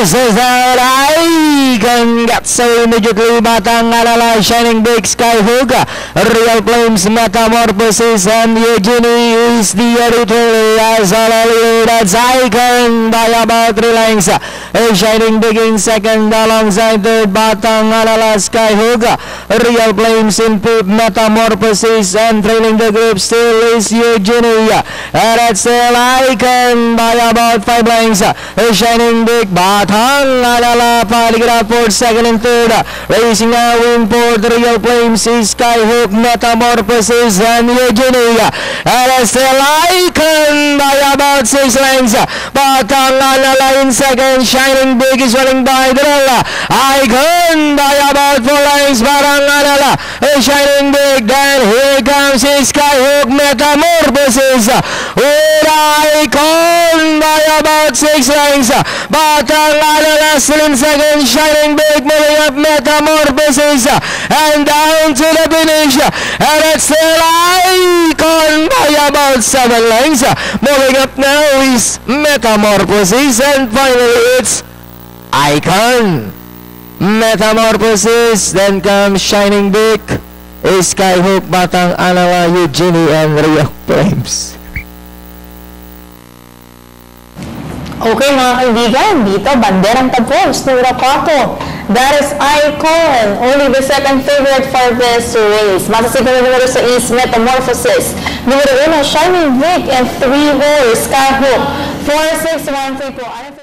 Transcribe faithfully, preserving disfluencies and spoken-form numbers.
Metamorphosis and Icon got so immediately Batang Alala, Shining Big Skyhook, Real Flames, Metamorphosis, and Eugenie is the editor as all that's Icon by about three lengths. Shining Big in second alongside third Batang Alala, Skyhook, Real Flames in fifth, Metamorphosis, and trailing the group still is Eugenie, and that's still Icon by about five lengths. Shining Big, Batang Alala, fighting it out for second and third. Racing now in for the Real Flames is Skyhook, Metamorphosis, and Eugenie. And it's still Icon by about six lengths. Batang Alala in second. Shining Big is running by the Rolla. Icon by about four lengths. Batang Alala, Shining Big. Then here comes his Skyhook, Metamorphosis. With Icon by about six lengths. Batang Alala still in second. Shining Big moving up, Metamorphosis, and down to the finish. And it's still Icon by about seven lengths. Moving up now is Metamorphosis, and finally it's Icon, Metamorphosis. Then comes Shining Big, Skyhook, Batang Alala, Eugenie, and Real Flames. Okay mga kaibigan, dito banderang tapos ng Irapuato. That is Icon, only the second favorite for this race. Masasiguro numero sa is Metamorphosis. Numero uno, Shining Big, and three more, Skyhook. four, six, one, three po.